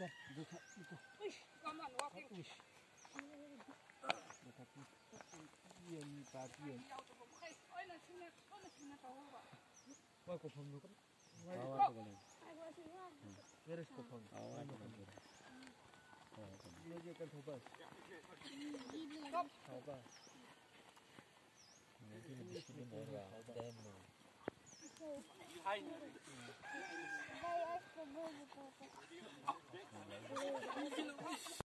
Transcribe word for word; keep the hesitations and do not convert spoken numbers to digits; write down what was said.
Buka, buka, buka. Wih, kaman walking. Wih. Buka, buka. Iya nih bagian. Wah, kopong lu kan. Awal tu boleh. Beres kopong. Awal tu boleh. Dia dia kan coba. Coba. Nanti lebih sedikit orang. Demo. Hai. Vai, acho que eu vou botar.